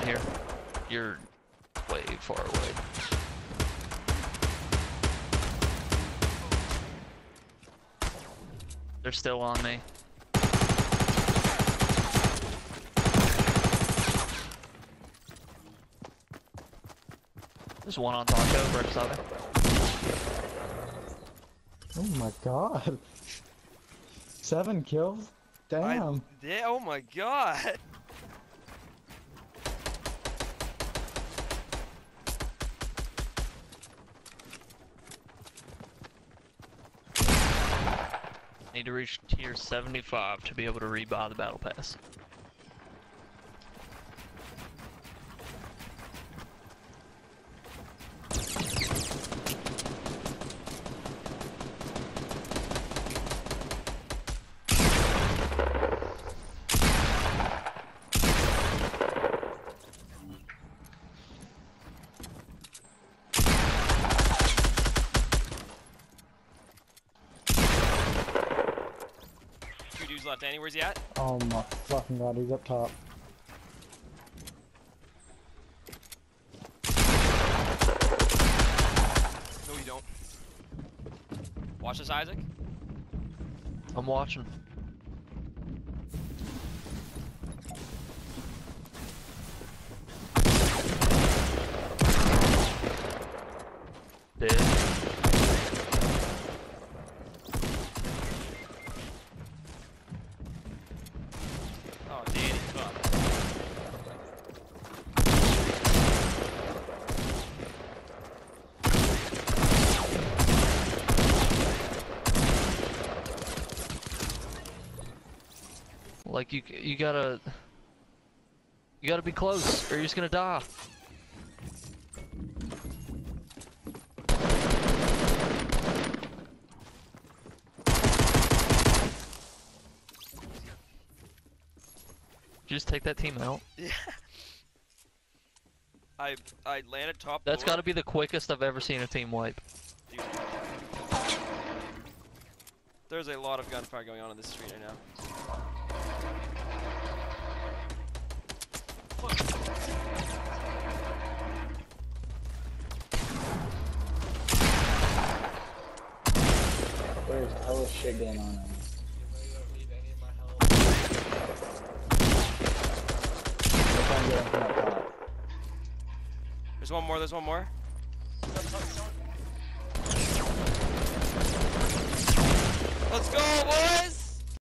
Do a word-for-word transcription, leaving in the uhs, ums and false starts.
here. You're way far away. They're still on me. There's one on Taco, right beside me. Oh my god. Seven kills? Damn. I, yeah, oh my god. Need to reach tier seventy-five to be able to rebuy the battle pass. Left, Annie, where's he at? Oh my fucking god, he's up top. No, you don't. Watch this, Isaac. I'm watching. Dead. Oh, Danny, fuck. Like you, you gotta, you gotta be close, or you're just gonna die. Did you just take that team out? Yeah. I I landed top. That's floor. gotta be the quickest I've ever seen a team wipe. Dude. There's a lot of gunfire going on in this street right now. There's hella shit going on right now. I'm trying to get him from up top. There's one more. There's one more. Let's go, boys!